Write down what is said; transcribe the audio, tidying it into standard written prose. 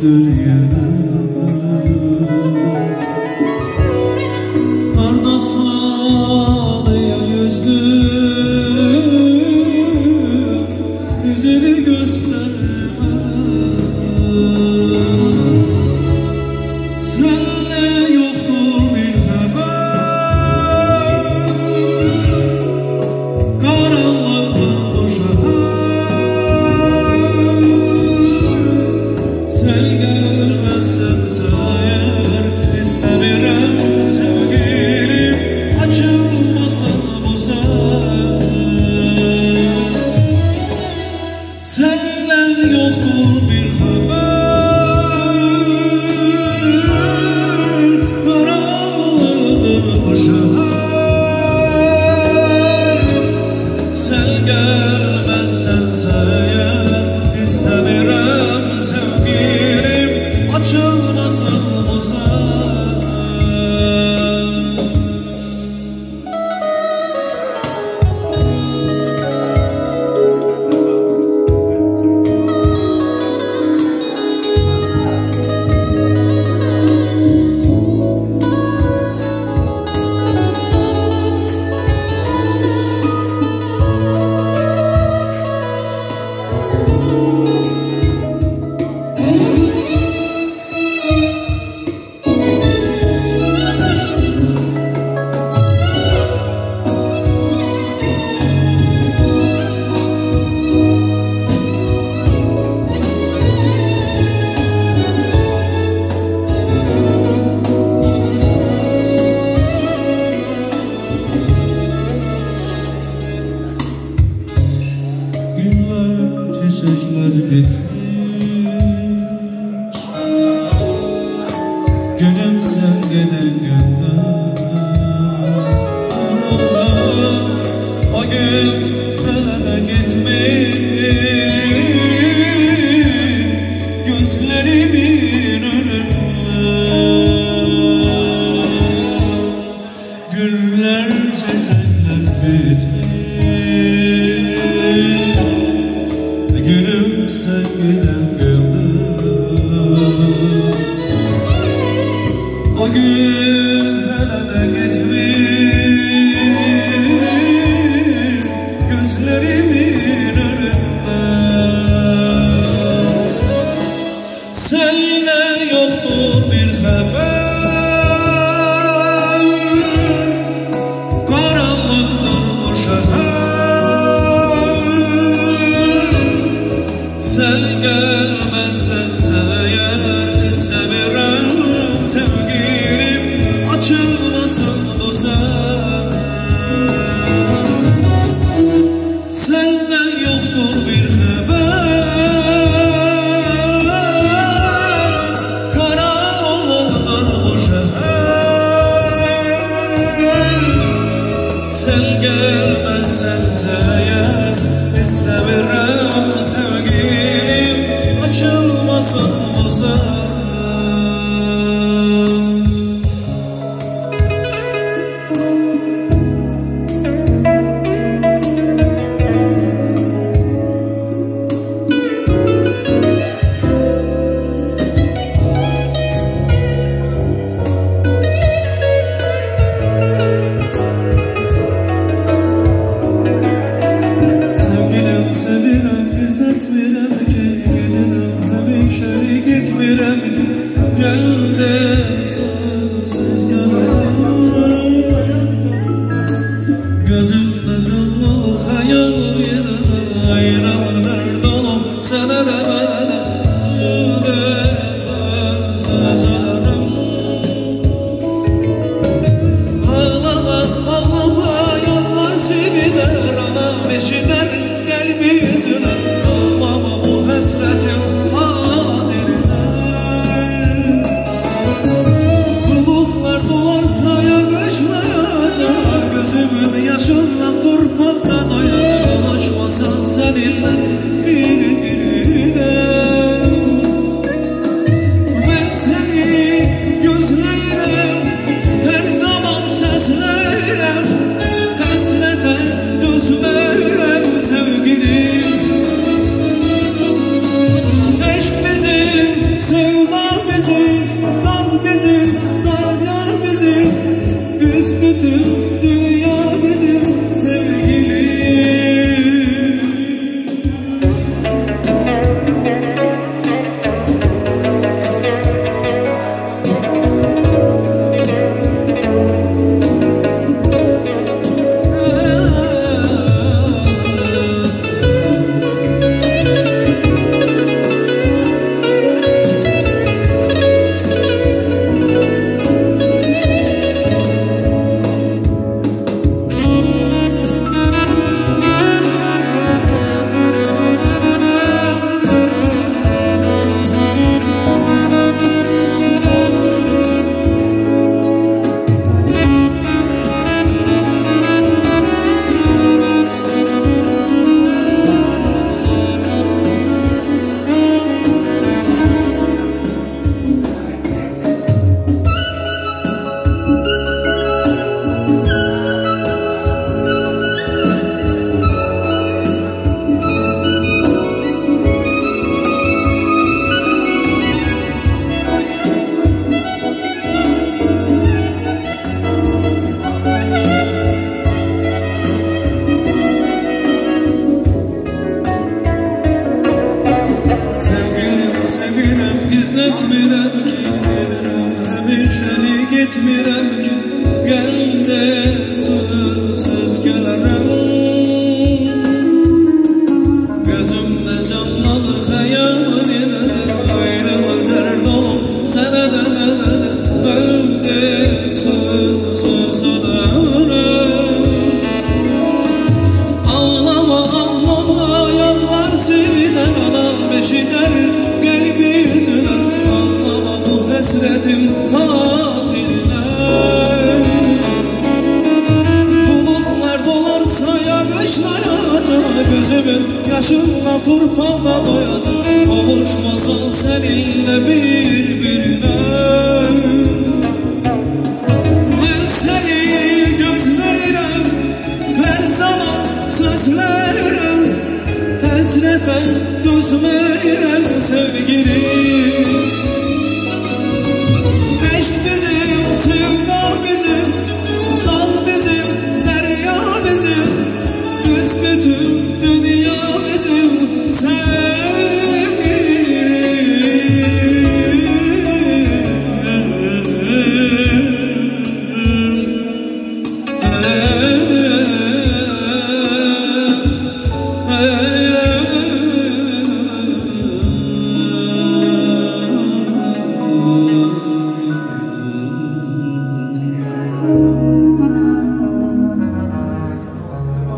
yoktur yana. Kardeşler yüzdü yüzünü gösterme. Senle yoktur bir haber, karanlıktan boşanır. Sen gelmezsen sayar istemirem sevgilim, açılmasın bu sen. Senle yoktur bir haber, karanlıktan boşanır. Sen gelmezsen sayar istemirem sevgilim, açılmasın bu sen. Günler, çiçekler bitmiş, gönlüm sen giden günden. O gün felene gitmiş, gözlerimin önünde. Günler, çiçekler bitmiş, gülüm sen giden günden. O gün helene gitmiş, gözlerimin önünde. Seninle yoktur bir haber, karanlıktan boşanır. Sen gelmezsen sayar istemirem sevgilim, açılmasın bu sen. Senden yoktur bir haber, karanlıktan boşanır. Sen gelmezsen sayar istemirem sevgilim, açılmasın bu sen. Sevirem, izletmirem ki giderim, hemşeri gitmirem. Gitmirəm ki, gəl de söz gələrəm. Gözümdə canlanır xəyal yenədir, ayrılıq dərd olub sənə də öl de söz ölərəm. Ağlama, ağlama, yanlar sivinər, anam eşidər qəlbi üzülər. Ağlama bu həsrətim hatirinə. Bulutlar dolarsa yağışlayacaq, gözümün yaşınla turpana doyacaq. Qovuşmasın səninlə bir-birinə. Mən səni gözləyirəm, hər zaman sözləyirəm. Həsrətən düzmə